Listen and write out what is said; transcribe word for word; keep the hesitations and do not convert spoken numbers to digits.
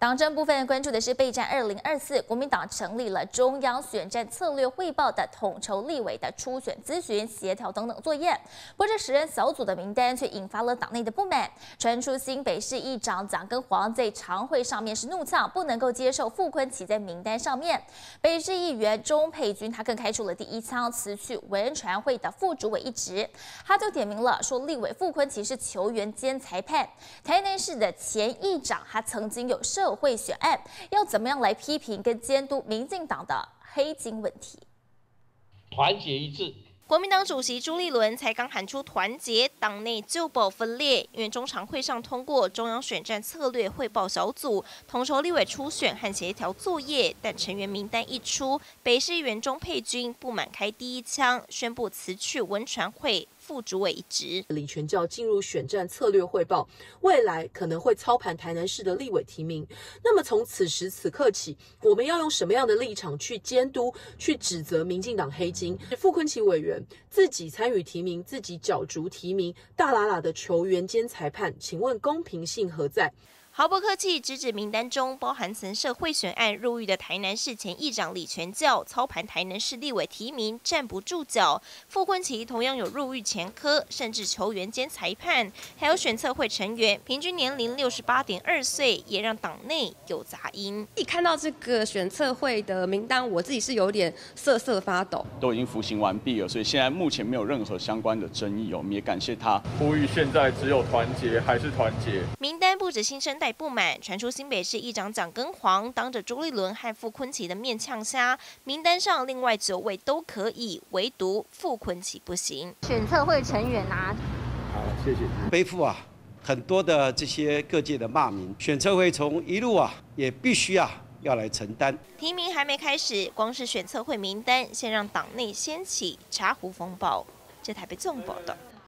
党政部分关注的是备战二零二四，国民党成立了中央选战策略汇报的统筹立委的初选咨询、协调等等作业。不过这十人小组的名单却引发了党内的不满，传出新北市议长蒋根煌在常会上面是怒呛，不能够接受傅崐萁在名单上面。北市议员钟佩君他更开出了第一枪，辞去文传会的副主委一职。他就点名了说，立委傅崐萁是球员兼裁判。台南市的前议长他曾经有涉社会选案，要怎么样来批评跟监督民进党的黑金问题？ 团结一致。 国民党主席朱立伦才刚喊出团结，党内就爆分裂。因为中常会上通过中央选战策略汇报小组统筹立委初选和协调作业，但成员名单一出，北市议员钟佩君不满开第一枪，宣布辞去文传会副主委一职。 李全教进入选战策略汇报，未来可能会操盘台南市的立委提名。那么从此时此刻起，我们要用什么样的立场去监督、去指责民进党黑金？傅崐萁委员自己参与提名，自己角逐提名，大喇喇的球员兼裁判，请问公平性何在？ 毫不客气，直指名单中包含曾涉贿选案入狱的台南市前议长李全教操盘台南市立委提名站不住脚。傅崐萁同样有入狱前科，甚至球员兼裁判，还有选测会成员，平均年龄六十八点二岁，也让党内有杂音。 一看到这个选测会的名单，我自己是有点瑟瑟发抖。 都已经服刑完毕了，所以现在目前没有任何相关的争议哦。我们也感谢他， 呼吁现在只有团结，还是团结。 名单不止新生代不满，传出新北市议长蒋根煌当着朱立伦和傅崐萁的面呛瞎，名单上另外九位都可以，唯独傅崐萁不行。 选测会成员啊， 好，谢谢。 背负啊很多的这些各界的骂名，选测会从一路啊也必须啊要来承担。 提名还没开始，光是选测会名单，先让党内掀起茶壶风暴。这台北综合报道。